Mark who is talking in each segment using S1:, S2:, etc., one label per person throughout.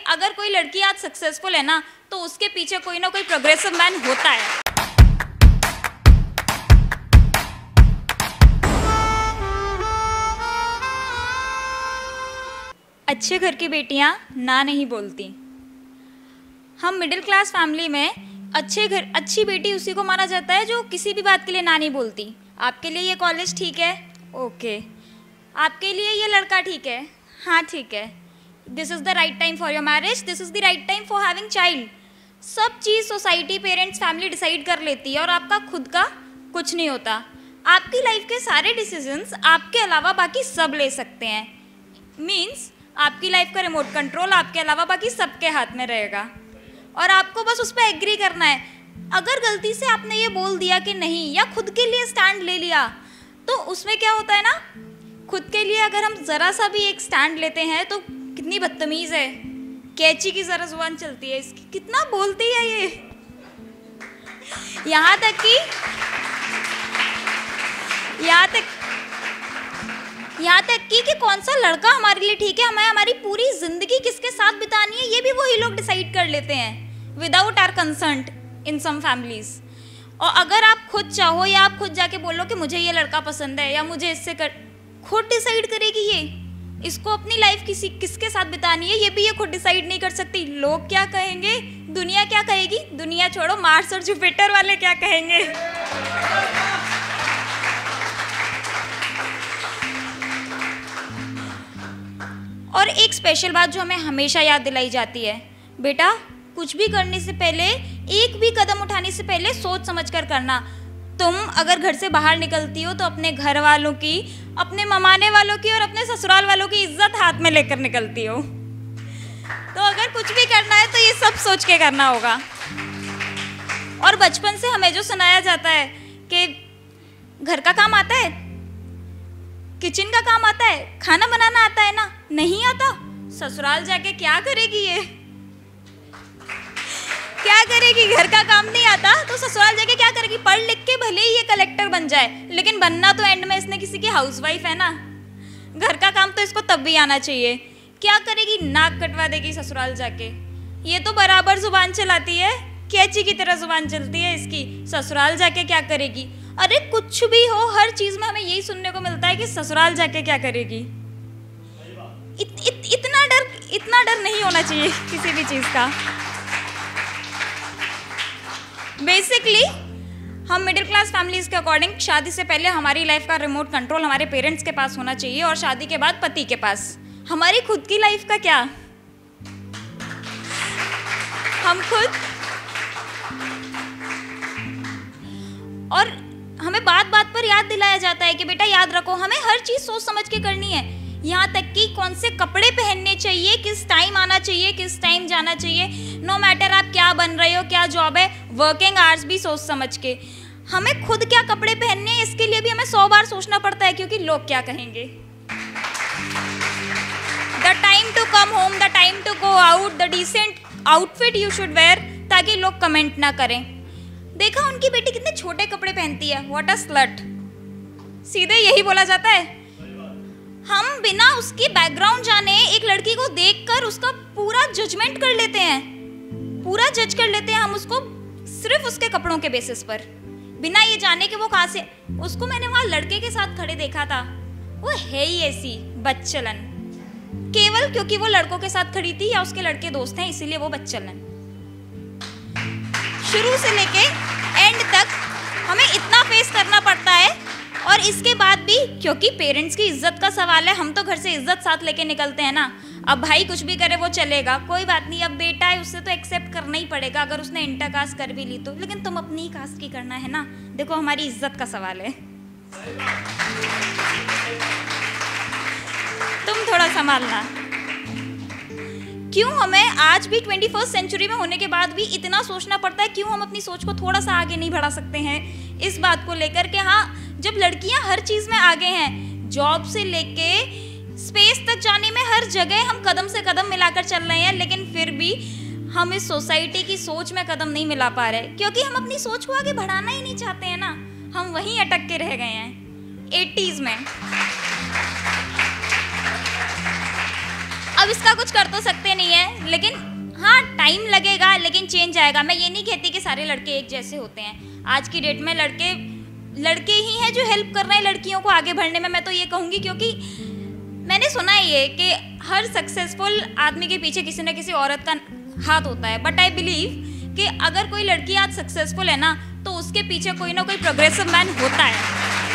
S1: अगर कोई लड़की आज सक्सेसफुल है ना, तो उसके पीछे कोई ना कोई प्रोग्रेसिव मैन होता है। अच्छे घर की बेटियां ना नहीं बोलती। हम मिडिल क्लास फैमिली में अच्छी बेटी उसी को माना जाता है जो किसी भी बात के लिए ना नहीं बोलती। आपके लिए ये कॉलेज ठीक है, ओके। आपके लिए ये लड़का ठीक है, हाँ ठीक है। This is the right time for your marriage, this is the right time for having child. सब चीज़ सोसाइटी, पेरेंट्स, फैमिली डिसाइड कर लेती है और आपका खुद का कुछ नहीं होता। आपकी लाइफ के सारे डिसीजंस आपके अलावा बाकी सब ले सकते हैं। मीन्स आपकी लाइफ का रिमोट कंट्रोल आपके अलावा बाकी सबके हाथ में रहेगा और आपको बस उस पर एग्री करना है। अगर गलती से आपने ये बोल दिया कि नहीं या खुद के लिए स्टैंड ले लिया, तो उसमें क्या होता है ना, खुद के लिए अगर हम ज़रा सा भी एक स्टैंड लेते हैं तो कितनी बदतमीज़ है, कैची की ज़रा जुबान चलती है इसकी, कितना बोलती है ये। यहाँ तक कि कौन सा लड़का हमारे लिए ठीक है, हमें हमारी पूरी ज़िंदगी किसके साथ बितानी है, ये भी वही लोग डिसाइड कर लेते हैं without our consent in some families. और अगर आप खुद चाहो या आप खुद जाके बोलो कि मुझे ये लड़का पसंद है या मुझे इससे खुद डिसाइड करेगी ये, इसको अपनी लाइफ किसके साथ बितानी है ये भी ये खुद डिसाइड नहीं कर सकती। लोग क्या कहेंगे, दुनिया क्या कहेगी, दुनिया छोड़ो, मार्स और जुपिटर वाले क्या कहेंगे। और एक स्पेशल बात जो हमें हमेशा याद दिलाई जाती है, बेटा कुछ भी करने से पहले, एक भी कदम उठाने से पहले सोच समझ कर करना। तुम अगर घर से बाहर निकलती हो तो अपने घर वालों की, अपने ममाने वालों की और अपने ससुराल वालों की इज्जत हाथ में लेकर निकलती हो। तो अगर कुछ भी करना है तो ये सब सोच के करना होगा। और बचपन से हमें जो सुनाया जाता है कि घर का काम आता है, किचन का काम आता है, खाना बनाना आता है ना, नहीं आता, ससुराल जाके क्या करेगी ये, क्या करेगी, घर का काम नहीं आता तो ससुराल जाके क्या करेगी। पढ़ लिख के भले ही ये कलेक्टर बन जाए, लेकिन बनना तो एंड में इसने किसी की हाउसवाइफ है ना। घर का काम तो इसको तब भी आना चाहिए। क्या करेगी, नाक कटवा देगी ससुराल जाके। ये तो बराबर जुबान चलाती है, कैची की तरह जुबान चलती है इसकी। ससुराल जाके क्या करेगी, अरे कुछ भी हो, हर चीज में हमें यही सुनने को मिलता है कि ससुराल जाके क्या करेगी। इतना डर नहीं होना चाहिए किसी भी चीज का। बेसिकली हम मिडिल क्लास फैमिलीज के अकॉर्डिंग शादी से पहले हमारी लाइफ का रिमोट कंट्रोल हमारे पेरेंट्स के पास होना चाहिए और शादी के बाद पति के पास। हमारी खुद की लाइफ का क्या, हम खुद, और हमें बात बात पर याद दिलाया जाता है कि बेटा याद रखो, हमें हर चीज सोच समझ के करनी है। यहाँ तक कि कौन से कपड़े पहनने चाहिए, किस टाइम आना चाहिए, किस टाइम जाना चाहिए, नो मैटर आप क्या बन रहे हो, क्या जॉब है, वर्किंग आवर्स भी सोच समझ के। हमें खुद क्या कपड़े पहनने हैं इसके लिए भी हमें 100 बार सोचना पड़ता है, क्योंकि लोग क्या कहेंगे। The time to come home, the time to go out, the decent outfit you should wear, ताकि लोग कमेंट ना करें। देखा उनकी बेटी कितने छोटे कपड़े पहनती है, व्हाट अ स्लट, सीधे यही बोला जाता है। हम बिना उसकी बैकग्राउंड जाने एक लड़की को देखकर उसका पूरा जजमेंट कर लेते हैं, पूरा जज कर लेते हैं हम उसको सिर्फ उसके कपड़ों के बेसिस पर, बिना ये जाने कि वो कहाँ से। उसको मैंने वहाँ लड़के के साथ खड़े देखा था, वो है ही ऐसी बदचलन, केवल क्योंकि वो लड़कों के साथ खड़ी थी या उसके लड़के दोस्त हैं इसीलिए वो बदचलन। शुरू से लेके एंड तक हमें इतना फेस करना पड़ता है, और इसके बाद भी क्योंकि पेरेंट्स की इज्जत का सवाल है, हम तो घर से इज्जत साथ लेके निकलते हैं ना। अब भाई कुछ भी करे वो चलेगा, कोई बात नहीं, अब बेटा है उससे तो एक्सेप्ट करना ही पड़ेगा अगर उसने इंटर कास्ट कर भी ली तो, लेकिन तुम अपनी ही कास्ट की करना है ना। देखो हमारी इज्जत का सवाल है, तुम थोड़ा संभालना। क्यों हमें आज भी 21st सेंचुरी में होने के बाद भी इतना सोचना पड़ता है, क्यों हम अपनी सोच को थोड़ा सा आगे नहीं बढ़ा सकते हैं इस बात को लेकर के। हाँ, जब लड़कियां हर चीज में आगे हैं, जॉब से लेके स्पेस तक जाने में हर जगह हम कदम से कदम मिलाकर चल रहे हैं, लेकिन फिर भी हम इस सोसाइटी की सोच में कदम नहीं मिला पा रहे, क्योंकि हम अपनी सोच को आगे बढ़ाना ही नहीं चाहते हैं ना। हम वहीं अटक के रह गए हैं 80s में। अब अब इसका कुछ कर तो सकते नहीं है, लेकिन हाँ टाइम लगेगा, लेकिन चेंज आएगा। मैं ये नहीं कहती कि सारे लड़के एक जैसे होते हैं। आज की डेट में लड़के ही हैं जो हेल्प कर रहे हैं लड़कियों को आगे बढ़ने में, मैं तो ये कहूँगी। क्योंकि मैंने सुना है ये कि हर सक्सेसफुल आदमी के पीछे किसी न किसी औरत का हाथ होता है, बट आई बिलीव कि अगर कोई लड़की आज सक्सेसफुल है ना, तो उसके पीछे कोई ना कोई प्रोग्रेसिव मैन होता है।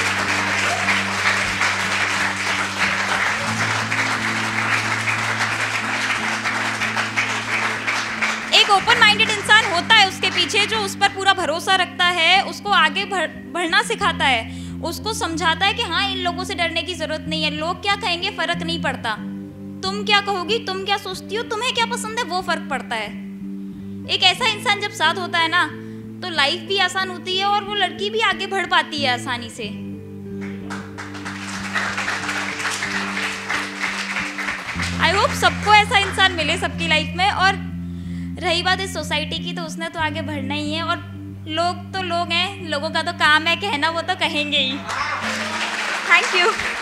S1: एक ओपन माइंडेड इंसान होता है उसके पीछे, जो उस पर पूरा भरोसा रखता है, उसको आगे बढ़ना सिखाता है, उसको समझाता है कि हाँ इन लोगों से डरने की जरूरत नहीं है, लोग क्या कहेंगे फर्क नहीं पड़ता, तुम क्या कहोगी, तुम क्या सोचती हो, तुम्हें क्या पसंद है वो फर्क पड़ता है। एक ऐसा इंसान जब साथ होता है ना, तो लाइफ भी आसान होती है और वो लड़की भी आगे बढ़ पाती है आसानी से। आई होप सबको ऐसा इंसान मिले सबकी लाइफ में। और रही बात इस सोसाइटी की, तो उसने तो आगे बढ़ना ही है, और लोग तो लोग हैं, लोगों का तो काम है कहना, वो तो कहेंगे ही। Thank you.